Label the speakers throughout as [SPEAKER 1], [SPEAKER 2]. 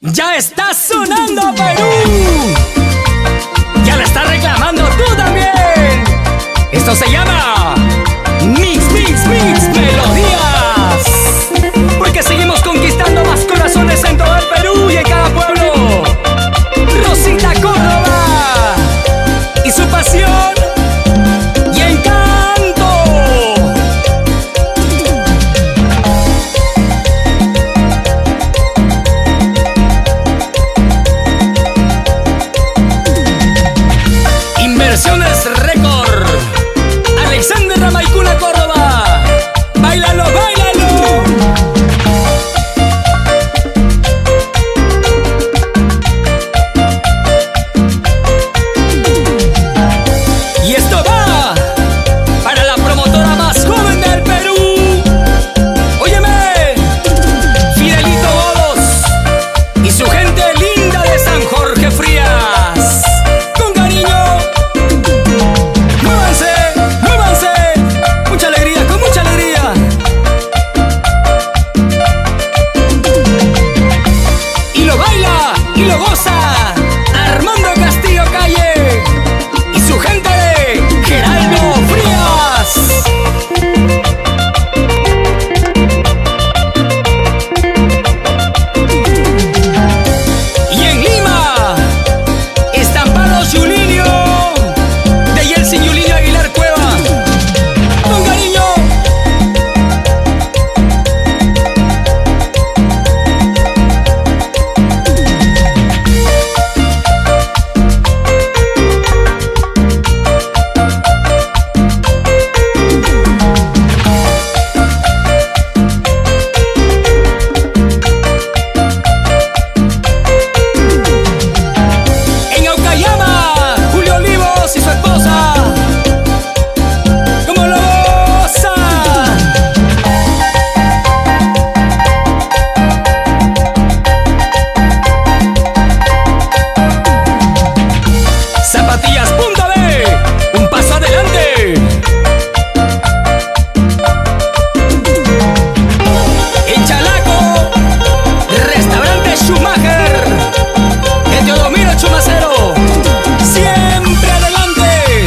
[SPEAKER 1] Ya está sonando Perú. Ya la está reclamando tú también. Esto se llama Mix Melodías. Porque seguimos conquistando más corazones en todo el Perú y en cada pueblo. Rosita Córdoba y su pasión y encanto. Inversiones récord. Alexander Ramaicuna Córdoba. Báilalo, báilalo. Y esto va para la promotora más joven del Perú. Óyeme, Fidelito Bodos y su gente linda de San Jorge Frías. Con cariño. Muévanse, muévanse. Mucha alegría, con mucha alegría. Y lo baila y lo goza Armando Castillo Calle y su gente de Geraldo Frías. Y en Lima, Estampados Yulinio de Yeltsin Yulinio Aguilar Cueva. Con cariño. En Aucayama, Julio Olivos y su esposa. ¡Cómo lo gozan! Zapatillas Punta B, un paso adelante. En Chalaco, Restaurante Schumacher de Teodomiro Chumacero. Siempre adelante.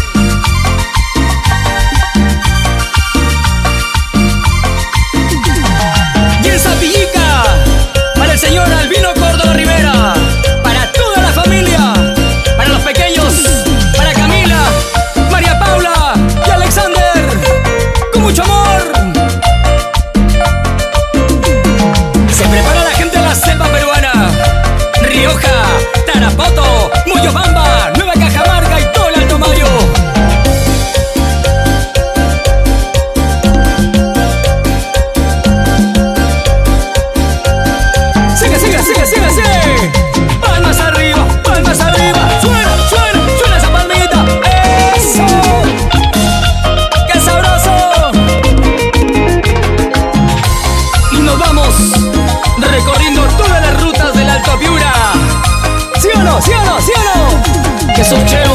[SPEAKER 1] Y en Zapillica, para el señor Albino Córdoba Rivera, para toda la familia, para los pequeños, para Camila, María Paula y Alexander, con mucho amor. Se prepara la gente de la selva peruana, Rioja, Tarapoto, Moyobamba, Nueva Cajamarca y todo el Alto Mayo. Sigue, sigue, sigue, sigue, sigue. Palmas arriba, palmas arriba. Suena, suena, suena esa palmita. ¡Eso! ¡Qué sabroso! Y nos vamos recorriendo todas las rutas del Alto Piura. ¿Sí o no? ¿Sí o no? ¿Sí o no? Que son chéveres.